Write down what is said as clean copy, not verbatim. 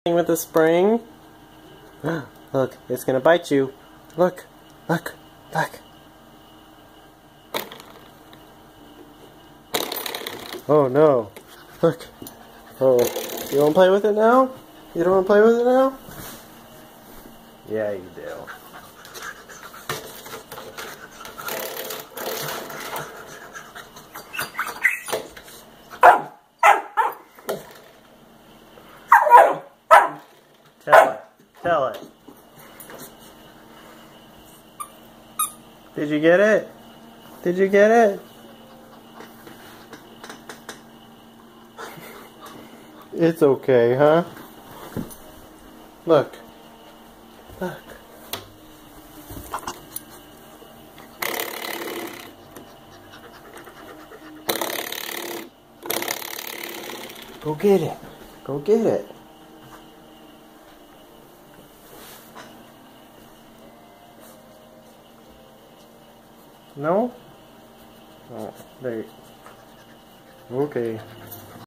With the spring. Look, it's gonna bite you. Look, look, look. Oh no. Look. Oh, you wanna play with it now? You don't wanna play with it now? Yeah, you do. Tell it. Tell it. Did you get it? Did you get it? It's okay, huh? Look. Look. Go get it. Go get it. No? Oh, there. Okay.